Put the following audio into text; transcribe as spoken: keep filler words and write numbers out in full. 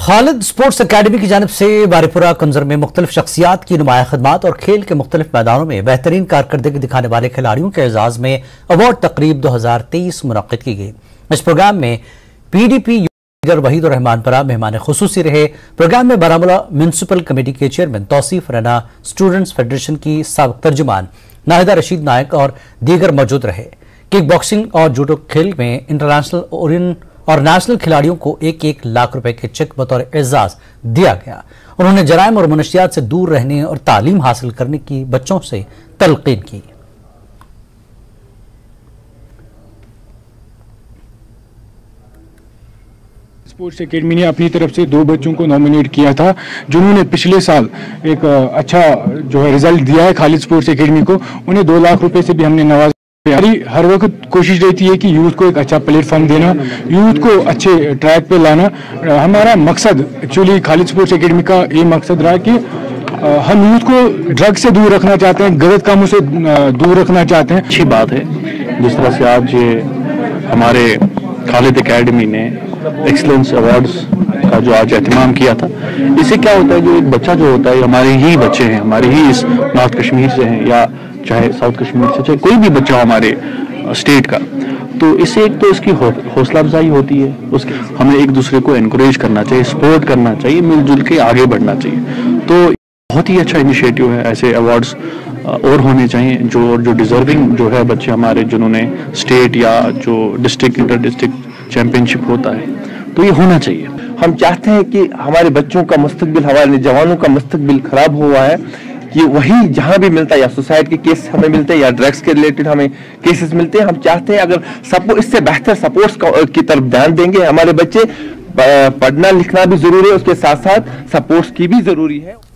خالد sports academy کی جانب سے بارپورہ کنزر میں مختلف شخصیات کی نمایاں خدمات اور کھیل کے مختلف میدانوں میں بہترین کارکردگی دکھانے والے کھلاڑیوں کے اعزاز میں ایوارڈ تقریب دو ہزار تیئیس منعقد کی گئی۔ اس پروگرام میں P D P leader Waheed ur-Rehman Para مہمان خصوصی رہے۔ پروگرام میں بارہمولہ میونسپل کمیٹی کے chairman Tauseef Raina, students federation کی سابق ترجمان ناہدہ رشید نائک اور دیگر موجود رہے۔ کک باکسنگ اور جوڈو کھیل میں انٹرنیشنل اور نیشنل کھلاڑیوں کو ایک ایک لاکھ روپے کے چیک بطور اعزاز دیا گیا۔ انہوں نے جرائم اور منشیات سے دور رہنے اور تعلیم حاصل کرنے کی بچوں سے تلقین کی۔ اسپورٹس اکیڈمی نے اپنی طرف سے دو بچوں کو نامینیٹ کیا تھا جنہوں نے پچھلے سال ایک اچھا جو ہے رزلٹ دیا ہے خالد اسپورٹس اکیڈمی کو، انہیں دو لاکھ روپے سے بھی ہم نے نوازا۔ ہر وقت کوشش رہتی ہے کہ یوتھ کو ایک اچھا پلیٹ فارم دینا، یوتھ کو اچھے ٹریک پہ لانا۔ ہمارا مقصد ایکچولی خالد اسپورٹس اکیڈمی کا یہ مقصد رہا کہ ہم یوتھ کو ڈرگ سے دور رکھنا چاہتے ہیں، غلط کاموں سے دور رکھنا چاہتے ہیں۔ اچھی بات ہے جس طرح سے آج یہ ہمارے خالد اکیڈمی نے ایکسلنس ایوارڈز کا جو آج اہتمام کیا تھا، اس سے کیا ہوتا ہے جو ایک بچہ جو ہوتا ہے، ہمارے ہی بچے ہیں، ہمارے ہی اس نارتھ کشمیر سے ہیں یا چاہے ساؤتھ کشمیر سے، چاہے کوئی بھی بچہ ہمارے اسٹیٹ کا، تو اس سے ایک تو اس کی حوصلہ افزائی ہوتی ہے، اس کے ہمیں ایک دوسرے کو انکریج کرنا چاہیے، سپورٹ کرنا چاہیے، مل جل کے آگے بڑھنا چاہیے۔ تو بہت ہی اچھا انیشیٹو ہے، ایسے ایوارڈز اور ہونے چاہیے جو جو ڈیزرونگ جو ہے بچے ہمارے جنہوں نے اسٹیٹ یا جو district inter district champion ہوتا ہے تو یہ ہونا چاہیے۔ ہم چاہتے ہیں کہ ہمارے بچوں کا مستقبل، ہمارے جوانوں کا مستقبل خراب ہوا ہے کہ وہی جہاں بھی ملتا ہے، یا سوسائڈ کے کیس ہمیں ملتے ہیں یا ڈرگس کے ریلیٹڈ ہمیں کیسز ملتے ہیں، ہم چاہتے ہیں اگر سپو اس سے بہتر سپورٹس کی طرف دھیان دیں گے، ہمارے بچے پڑھنا لکھنا بھی ضروری ہے، اس کے ساتھ ساتھ سپورٹس کی بھی ضروری ہے۔